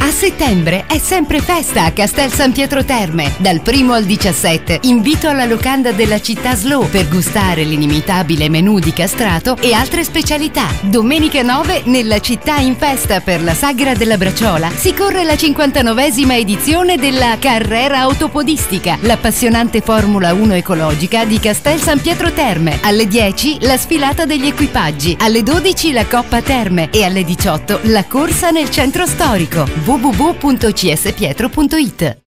A settembre è sempre festa a Castel San Pietro Terme. Dal 1 al 17 invito alla locanda della città Slow per gustare l'inimitabile menù di castrato e altre specialità. Domenica 9 nella città in festa per la Sagra della Braciola si corre la 59esima edizione della Carrera Autopodistica, l'appassionante Formula 1 ecologica di Castel San Pietro Terme. Alle 10 la sfilata degli equipaggi, alle 12 la Coppa Terme e alle 18 la corsa nel centro storico. www.cspietro.it